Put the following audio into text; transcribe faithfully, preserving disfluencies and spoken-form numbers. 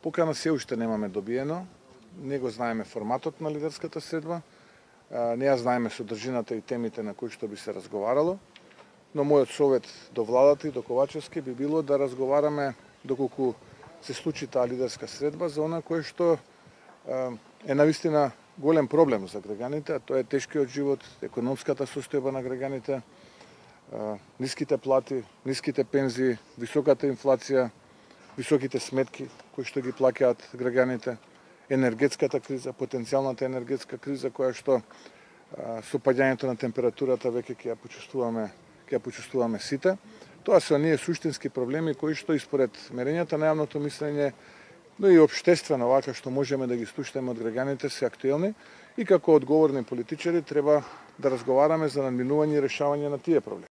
Покана се уште немаме добиено, не го знаеме форматот на лидерската средба, не ја знаеме содржината и темите на кои што би се разговарало, но мојот совет до владата и до Ковачевски би било да разговараме доколку се случи таа лидерска средба за она кое што е навистина голем проблем за граѓаните, а тоа е тешкиот живот, економската состојба на граѓаните, ниските плати, ниските пензии, високата инфлација, високите сметки кои што ги плаќаат граѓаните, енергетската криза, потенцијалната енергетска криза која што со паѓањето на температурата веќе ќе ја почувствуваме, ќе ја почувствуваме сите. Тоа се оние суштински проблеми кои што и според мерењата на јавното мислење, но и општествено вака што можеме да ги слушнеме од граѓаните се актуелни и како одговорни политичари треба да разговараме за надминување и решавање на тие проблеми.